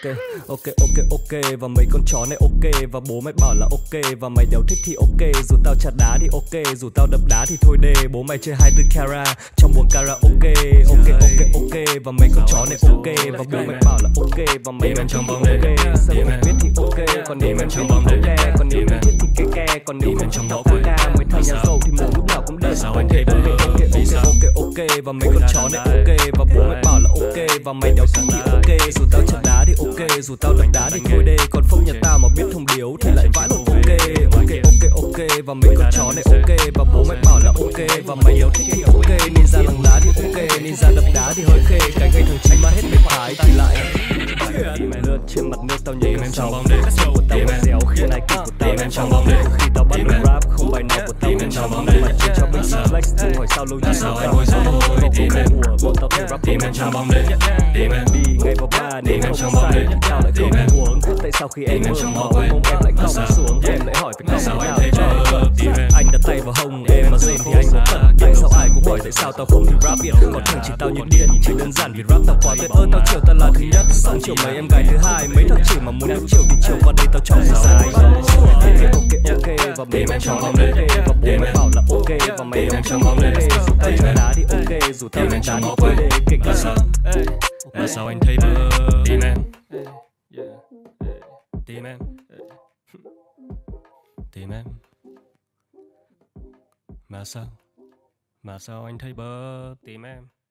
ok ok ok và mấy con chó này ok và bố mày bảo là ok và mày đéo thích thì ok, dù tao chặt đá thì ok, dù tao đập đá thì thôi đê, bố mày chơi 20 cara trong buồng karaoke. Ok ok ok và mấy con chó này ok và bố mày bảo là ok và mày đéo thích thì ok, sao mày biết thì ok, còn nếu mày biết thì ok, còn nếu mày biết thì ke, còn nếu không thì tao ca. Mấy thằng nhà giàu thì mồm lúc nào cũng đầy. Ok ok ok và mấy con chó này ok và bố mày bảo là ok và mày đéo thích thì ok, dù tao chặt đá thì ok, dù tao đập đá thì thôi đê, còn phông nhà tao mà biết thông điếu thì lại vãi lộn ok. Ok và mấy con chó này ok và bố mày bảo là ok và mày đéo thích thì ok, ninja lằng đá thì ok, ninja đập đá thì hơi khê, cái gây thằng chí mà hết mấy thái thì lại lướt trên mặt nước tao nhảy sóng của tao mà dẻo khi này kịch của tao đang trong bóng, khi tao bắt được rap không bài nào của tao cũng trong mặt trên cho mình flex, đừng hỏi sao lâu như sao tao có của bọn tao thể rap không đi ngay vào ba nếu không sai tao lại không uống, tại sao khi em mơ mộng mông em lại cong xuống, em lại hỏi phải cong nào anh đặt tay vào hông em mà rên thì anh có thật, tại sao ai cũng hỏi tại sao tao không thì rap Việt, có thằng chỉ tao như điên chỉ đơn giản vì rap tao quá tuyệt ơn, tao chiều tao là thứ nhất xong chiều mấy em gái thứ hai, mấy thằng chỉ mà muốn yêu chiều thì chiều vào đây tao cho mày sai. Ok và mấy con chó này ok và bố mày bảo là ok và mày không ok, dù tao chơi đá thì ok, dù tao đánh đá thì ok kịch là sao mà sao anh thấy bơ tim em tim em tim em mà sao anh thấy bơ tim em.